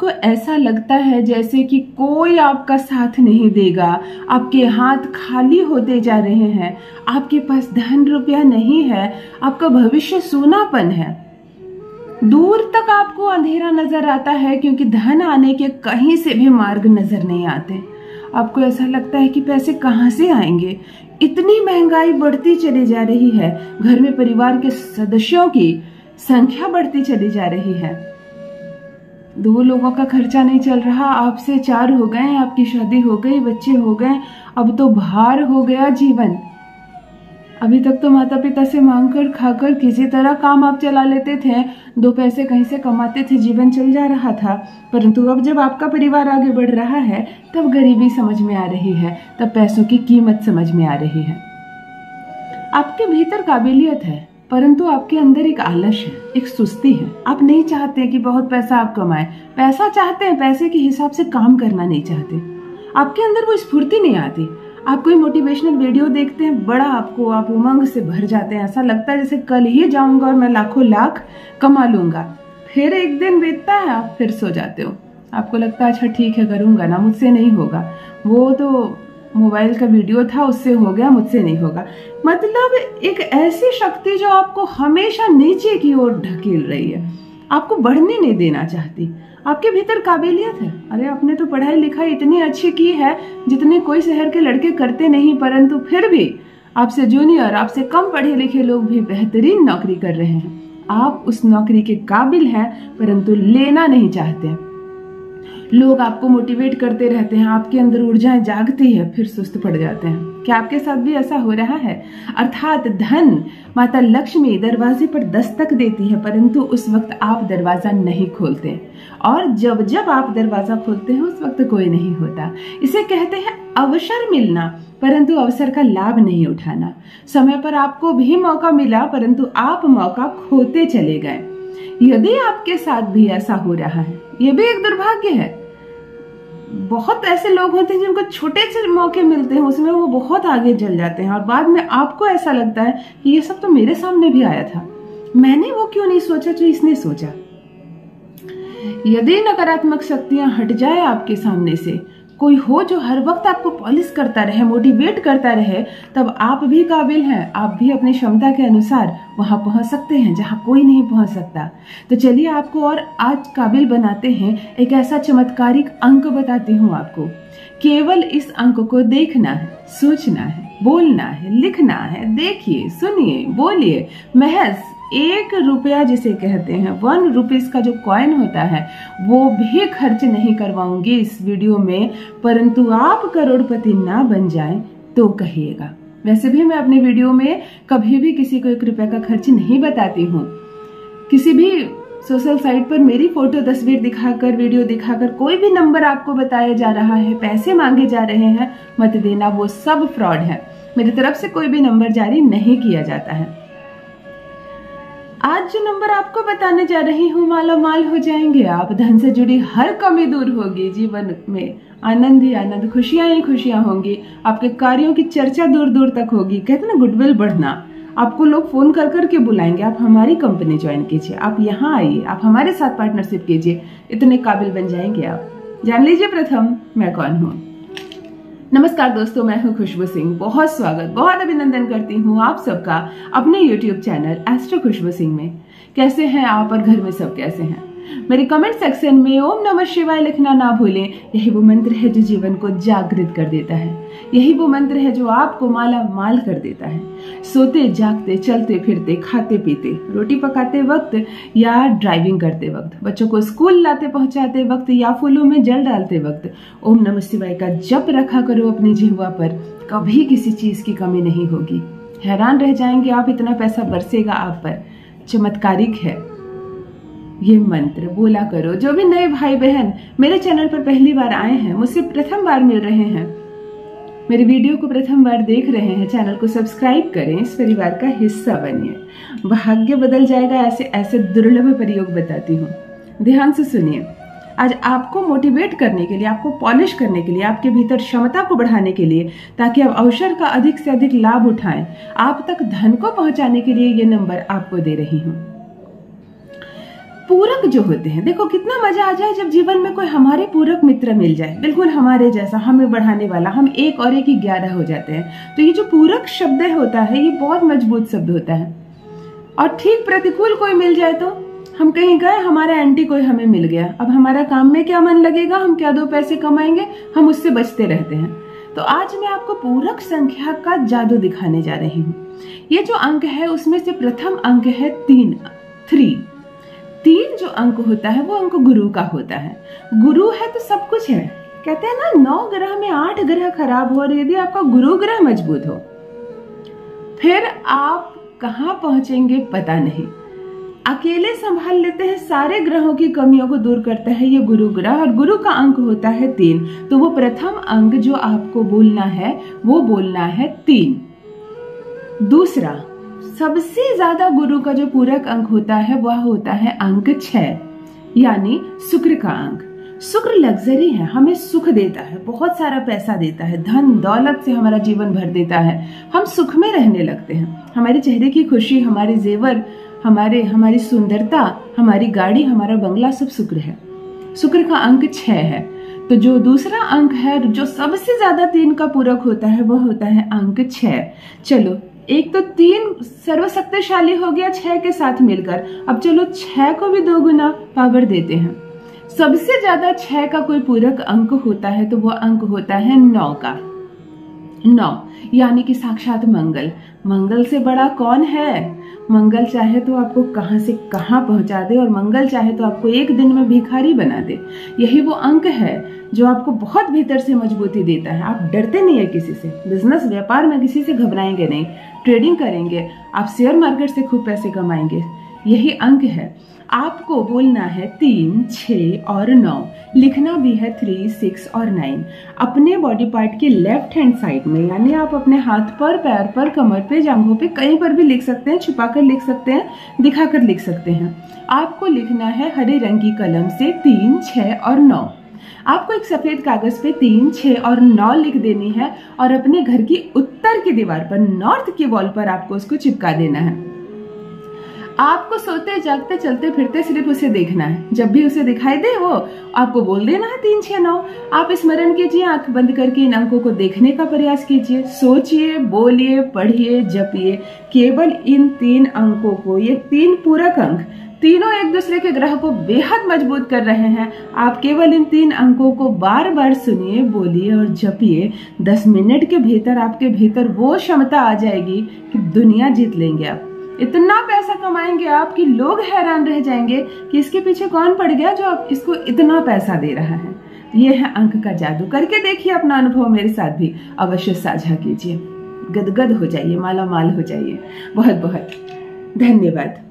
आपको ऐसा लगता है जैसे कि कोई आपका साथ नहीं देगा, आपके हाथ खाली होते जा रहे हैं, आपके पास धन रुपया नहीं है, आपका भविष्य सूनापन है। दूर तक आपको अंधेरा नजर आता है क्योंकि धन आने के कहीं से भी मार्ग नजर नहीं आते। आपको ऐसा लगता है कि पैसे कहाँ से आएंगे, इतनी महंगाई बढ़ती चली जा रही है, घर में परिवार के सदस्यों की संख्या बढ़ती चली जा रही है, 2 लोगों का खर्चा नहीं चल रहा, आपसे 4 हो गए, आपकी शादी हो गई, बच्चे हो गए, अब तो भार हो गया जीवन। अभी तक तो माता पिता से मांगकर खाकर किसी तरह काम आप चला लेते थे, 2 पैसे कहीं से कमाते थे, जीवन चल जा रहा था। परंतु अब जब आपका परिवार आगे बढ़ रहा है तब गरीबी समझ में आ रही है, तब पैसों की कीमत समझ में आ रही है। आपके भीतर काबिलियत है परंतु आपके अंदर एक आलस है, एक सुस्ती है। आप नहीं चाहते कि बहुत पैसा आप कमाएं, पैसा चाहते हैं, पैसे के हिसाब से काम करना नहीं चाहते। आपके अंदर वो स्फूर्ति नहीं आती। आप कोई मोटिवेशनल वीडियो देखते हैं, बड़ा आप उमंग से भर जाते हैं, ऐसा लगता है जैसे कल ही जाऊंगा और मैं लाखों लाख कमा लूंगा। फिर एक दिन बीतता है, आप फिर सो जाते हो। आपको लगता है अच्छा ठीक है करूंगा ना, मुझसे नहीं होगा, वो तो मोबाइल का वीडियो था उससे हो गया, मुझसे नहीं होगा। मतलब एक ऐसी शक्ति जो आपको हमेशा नीचे की ओर ढकेल रही है, आपको बढ़ने नहीं देना चाहती। आपके भीतर काबिलियत है, अरे आपने तो पढ़ाई लिखाई इतनी अच्छी की है जितने कोई शहर के लड़के करते नहीं, परंतु फिर भी आपसे जूनियर, आपसे कम पढ़े लिखे लोग भी बेहतरीन नौकरी कर रहे हैं। आप उस नौकरी के काबिल हैं परंतु लेना नहीं चाहते। लोग आपको मोटिवेट करते रहते हैं, आपके अंदर ऊर्जाएं जागती है, फिर सुस्त पड़ जाते हैं। क्या आपके साथ भी ऐसा हो रहा है? अर्थात धन माता लक्ष्मी दरवाजे पर दस्तक देती है परंतु उस वक्त आप दरवाजा नहीं खोलते, और जब जब आप दरवाजा खोलते हैं उस वक्त कोई नहीं होता। इसे कहते हैं अवसर मिलना परंतु अवसर का लाभ नहीं उठाना। समय पर आपको भी मौका मिला परंतु आप मौका खोते चले गए। यदि आपके साथ भी ऐसा हो रहा है, यह भी एक दुर्भाग्य है। बहुत ऐसे लोग होते हैं जिनको छोटे से मौके मिलते हैं, उसमें वो बहुत आगे चल जाते हैं और बाद में आपको ऐसा लगता है कि ये सब तो मेरे सामने भी आया था, मैंने वो क्यों नहीं सोचा जो इसने सोचा। यदि नकारात्मक शक्तियां हट जाए आपके सामने से, कोई हो जो हर वक्त आपको पॉलिश करता रहे, मोटिवेट करता रहे, तब आप भी काबिल हैं, आप भी अपनी क्षमता के अनुसार वहां पहुंच सकते हैं जहां कोई नहीं पहुंच सकता। तो चलिए आपको और आज काबिल बनाते हैं। एक ऐसा चमत्कारिक अंक बताती हूँ आपको। केवल इस अंक को देखना है, सोचना है, बोलना है, लिखना है। देखिए, सुनिए, बोलिए। महज 1 रुपया जिसे कहते हैं 1 रुपीज का जो कॉइन होता है वो भी खर्च नहीं करवाऊंगी इस वीडियो में, परंतु आप करोड़पति ना बन जाएं तो कहिएगा। वैसे भी मैं अपने वीडियो में कभी भी किसी को 1 रुपया का खर्च नहीं बताती हूँ। किसी भी सोशल साइट पर मेरी फोटो तस्वीर दिखाकर, वीडियो दिखाकर कोई भी नंबर आपको बताया जा रहा है, पैसे मांगे जा रहे हैं, मत देना, वो सब फ्रॉड है। मेरी तरफ से कोई भी नंबर जारी नहीं किया जाता है। आज जो नंबर आपको बताने जा रही हूँ, माला माल हो जाएंगे आप। धन से जुड़ी हर कमी दूर होगी, जीवन में आनंद ही आनंद, खुशियां ही खुशियां होंगी, आपके कार्यों की चर्चा दूर दूर तक होगी। कहते ना गुडविल बढ़ना, आपको लोग फोन कर करके बुलाएंगे, आप हमारी कंपनी ज्वाइन कीजिए, आप यहाँ आइए, आप हमारे साथ पार्टनरशिप कीजिए, इतने काबिल बन जाएंगे आप। जान लीजिए प्रथम मैं कौन हूँ। नमस्कार दोस्तों, मैं हूं खुशबू सिंह। बहुत स्वागत, बहुत अभिनंदन करती हूं आप सबका अपने YouTube channel Astro Khushboo Singh में। कैसे हैं आप और घर में सब कैसे हैं? मेरे कमेंट सेक्शन में ओम नमः शिवाय लिखना ना भूलें। यही वो मंत्र है जो जीवन को जागृत कर देता है, यही वो मंत्र है जो आपको माला माल कर देता है। सोते जागते, चलते फिरते, खाते पीते, रोटी पकाते वक्त या ड्राइविंग करते वक्त, बच्चों को स्कूल लाते पहुंचाते वक्त या फूलों में जल डालते वक्त ओम नमः शिवाय का जप रखा करो अपनी जिह्वा पर। कभी किसी चीज की कमी नहीं होगी। हैरान रह जाएंगे आप, इतना पैसा बरसेगा आप पर। चमत्कारिक है ये मंत्र, बोला करो। जो भी नए भाई बहन मेरे चैनल पर पहली बार आए हैं, मुझसे प्रथम बार मिल रहे हैं, मेरे वीडियो को प्रथम बार देख रहे हैं, चैनल को सब्सक्राइब करें, इस परिवार का हिस्सा बनिए। भाग्य बदल जाएगा। ऐसे ऐसे दुर्लभ प्रयोग बताती हूँ, ध्यान से सुनिए। आज आपको मोटिवेट करने के लिए, आपको पॉलिश करने के लिए, आपके भीतर क्षमता को बढ़ाने के लिए, ताकि आप अवसर का अधिक से अधिक लाभ उठाएं, आप तक धन को पहुंचाने के लिए ये नंबर आपको दे रही हूँ। पूरक जो होते हैं, देखो कितना मजा आ जाए जब जीवन में कोई हमारे पूरक मित्र मिल जाए, बिल्कुल हमारे जैसा, हमें बढ़ाने वाला। हम 1 और 1 11 हो जाते हैं। तो ये जो पूरक शब्द होता है ये बहुत मजबूत शब्द होता है। और ठीक प्रतिकूल कोई मिल जाए तो हम कहीं गए, हमारा एंटी कोई हमें मिल गया, अब हमारा काम में क्या मन लगेगा, हम क्या 2 पैसे कमाएंगे, हम उससे बचते रहते हैं। तो आज मैं आपको पूरक संख्या का जादू दिखाने जा रही हूँ। ये जो अंक है उसमें से प्रथम अंक है 3। 3 जो अंक होता है वो अंक गुरु का होता है। गुरु है तो सब कुछ है। कहते हैं ना 9 ग्रह में 8 ग्रह खराब हो और यदि आपका गुरु ग्रह मजबूत हो फिर आप कहाँ पहुंचेंगे पता नहीं। अकेले संभाल लेते हैं, सारे ग्रहों की कमियों को दूर करता है ये गुरु ग्रह, और गुरु का अंक होता है 3। तो वो प्रथम अंक जो आपको बोलना है वो बोलना है 3। दूसरा सबसे ज्यादा गुरु का जो पूरक अंक होता है वह होता है अंक 6, यानी शुक्र का अंक। शुक्र लग्जरी है, हमें सुख देता है, बहुत सारा पैसा देता है, धन दौलत से हमारा जीवन भर देता है। हम सुख में रहने लगते हैं, हमारे चेहरे की खुशी, हमारे जेवर, हमारी सुंदरता, हमारी गाड़ी, हमारा बंगला सब शुक्र है। शुक्र का अंक 6 है। तो जो दूसरा अंक है जो सबसे ज्यादा 3 का पूरक होता है वह होता है अंक 6। चलो, एक तो 3 सर्वशक्तिशाली हो गया 6 के साथ मिलकर, अब चलो 6 को भी 2 गुना पावर देते हैं। सबसे ज्यादा 6 का कोई पूरक अंक होता है तो वह अंक होता है 9 का। 9 यानी कि साक्षात मंगल। मंगल से बड़ा कौन है? मंगल चाहे तो आपको कहां से कहां पहुंचा दे और मंगल चाहे तो आपको एक दिन में भिखारी बना दे। यही वो अंक है जो आपको बहुत भीतर से मजबूती देता है। आप डरते नहीं है किसी से, बिजनेस व्यापार में किसी से घबराएंगे नहीं, ट्रेडिंग करेंगे, आप शेयर मार्केट से खूब पैसे कमाएंगे। यही अंक है। आपको बोलना है 3, 6 और 9, लिखना भी है 3, 6 और 9 अपने बॉडी पार्ट के लेफ्ट हैंड साइड में, यानी आप अपने हाथ पर, पैर पर, कमर पे, जांघों पे, कहीं पर भी लिख सकते हैं, छुपाकर लिख सकते हैं, दिखाकर लिख सकते हैं। आपको लिखना है हरे रंग की कलम से 3, 6 और 9। आपको एक सफेद कागज पे 3, 6 और 9 लिख देनी है और अपने घर की उत्तर की दीवार पर, नॉर्थ की वॉल पर आपको उसको चिपका देना है। आपको सोते जागते चलते फिरते सिर्फ उसे देखना है, जब भी उसे दिखाई दे वो आपको बोल देना है 3, 6, 9। आप स्मरण कीजिए, आंख बंद करके इन अंकों को देखने का प्रयास कीजिए, सोचिए, बोलिए, पढ़िए, जपिए केवल इन 3 अंकों को। ये 3 पूरक अंक तीनों एक दूसरे के ग्रह को बेहद मजबूत कर रहे हैं। आप केवल इन 3 अंकों को बार बार सुनिए, बोलिए और जपिए। 10 मिनट के भीतर आपके भीतर वो क्षमता आ जाएगी कि दुनिया जीत लेंगे आप। इतना पैसा कमाएंगे आप कि लोग हैरान रह जाएंगे कि इसके पीछे कौन पड़ गया जो आप इसको इतना पैसा दे रहा है। ये है अंक का जादू। करके देखिए, अपना अनुभव मेरे साथ भी अवश्य साझा कीजिए। गदगद हो जाइए, माला माल हो जाइए। बहुत बहुत धन्यवाद।